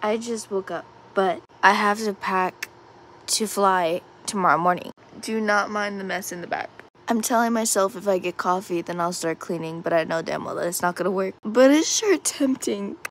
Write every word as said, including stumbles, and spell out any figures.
I just woke up, but I have to pack to fly tomorrow morning. Do not mind the mess in the back. I'm telling myself if I get coffee, then I'll start cleaning, but I know damn well that it's not gonna work. But it's sure tempting.